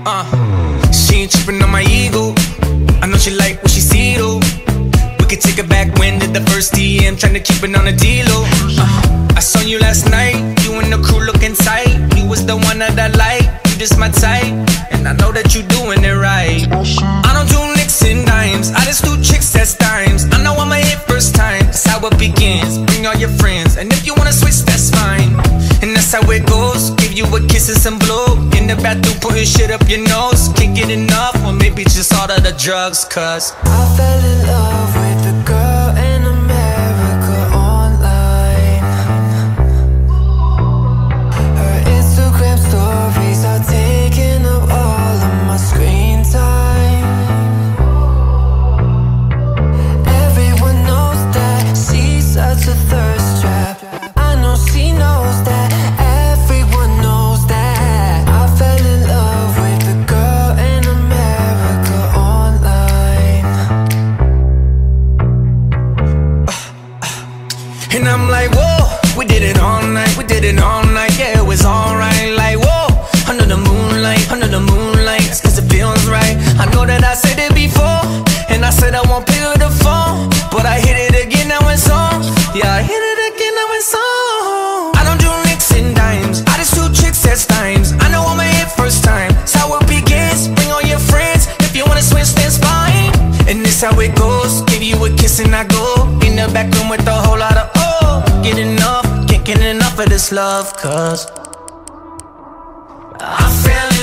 She ain't tripping on my ego. I know she like what she see though. We could take it back when did the first DM, trying to keep it on the D-Lo. I saw you last night, you and the crew looking tight. You was the one that I like, you just my type, and I know that you doing it right. I don't do nicks and dimes, I just do chicks that's dimes. I know I'ma hit first time, that's how it begins. Bring all your friends, and if you wanna switch, that's fine. And that's how it goes, give you a kiss and some blow. In the bathroom, putting shit up your nose. Can't get enough, or maybe just all of the drugs, cause I fell in love with a girl in America online. Her Instagram stories are taking up all of my screen time. Everyone knows that she's such a thirst trap. I know she knows that, everyone knows that. I fell in love with a girl in America online. and I'm like, whoa, we did it all night, we did it all night, yeah, it was alright. Like, whoa, under the moonlight, it's cause it feels right. I know that I said it before, and I said I won't pick up the phone, but I hit it again, now it's on. Yeah, I hit it again, now it's on. I don't do nicks and dimes, I just do chicks that's dimes. I know I'ma hit first time, that's how it begins. Bring all your friends, if you wanna switch, that's fine. And this how it goes, give you a kiss and I go in the back room with a whole lot of get enough, can't get enough of this love, cause I feel